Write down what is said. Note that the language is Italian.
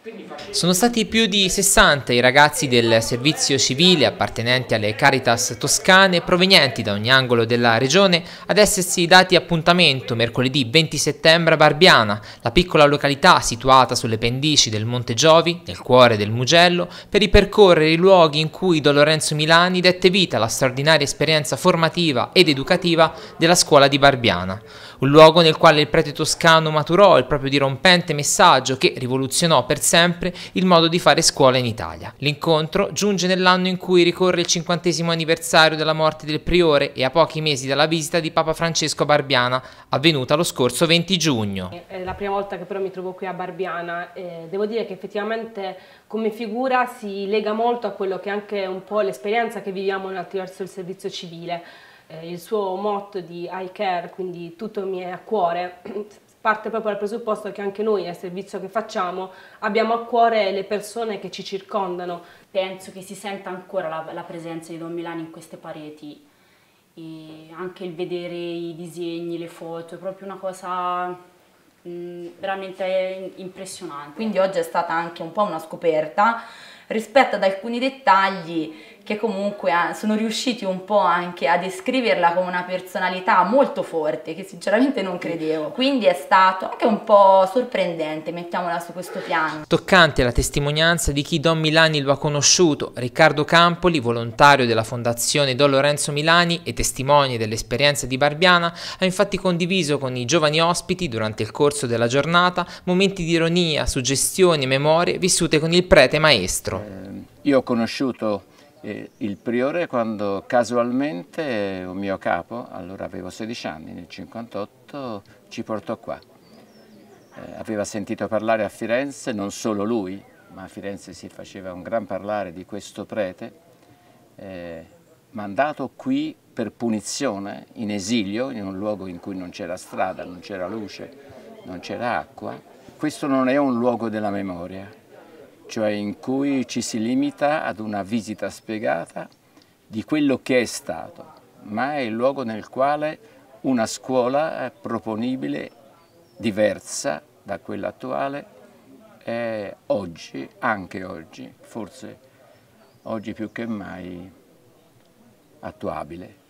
Sono stati più di 60 i ragazzi del servizio civile appartenenti alle Caritas toscane provenienti da ogni angolo della regione ad essersi dati appuntamento mercoledì 20 settembre a Barbiana, la piccola località situata sulle pendici del Monte Giovi, nel cuore del Mugello, per ripercorrere i luoghi in cui Don Lorenzo Milani dette vita alla straordinaria esperienza formativa ed educativa della scuola di Barbiana. Un luogo nel quale il prete toscano maturò il proprio dirompente messaggio che rivoluzionò per sempre il modo di fare scuola in Italia. L'incontro giunge nell'anno in cui ricorre il 50° anniversario della morte del priore e a pochi mesi dalla visita di Papa Francesco a Barbiana, avvenuta lo scorso 20 giugno. È la prima volta che però mi trovo qui a Barbiana e devo dire che effettivamente come figura si lega molto a quello che è anche un po' l'esperienza che viviamo attraverso il servizio civile. Il suo motto di I care, quindi tutto mi è a cuore, parte proprio dal presupposto che anche noi nel servizio che facciamo abbiamo a cuore le persone che ci circondano. Penso che si senta ancora la presenza di Don Milani in queste pareti e anche il vedere i disegni, le foto, è proprio una cosa veramente impressionante. Quindi oggi è stata anche un po' una scoperta rispetto ad alcuni dettagli che comunque sono riusciti un po' anche a descriverla come una personalità molto forte, che sinceramente non credevo. Quindi è stato anche un po' sorprendente, mettiamola su questo piano. Toccante la testimonianza di chi Don Milani lo ha conosciuto. Riccardo Campoli, volontario della Fondazione Don Lorenzo Milani e testimone dell'esperienza di Barbiana, ha infatti condiviso con i giovani ospiti durante il corso della giornata momenti di ironia, suggestioni e memorie vissute con il prete maestro. Io ho conosciuto il priore quando casualmente un mio capo, allora avevo 16 anni, nel 58, ci portò qua. Aveva sentito parlare a Firenze, non solo lui, ma a Firenze si faceva un gran parlare di questo prete, mandato qui per punizione, in esilio, in un luogo in cui non c'era strada, non c'era luce, non c'era acqua. Questo non è un luogo della memoria, cioè in cui ci si limita ad una visita spiegata di quello che è stato, ma è il luogo nel quale una scuola proponibile, diversa da quella attuale, è oggi, anche oggi, forse oggi più che mai attuabile.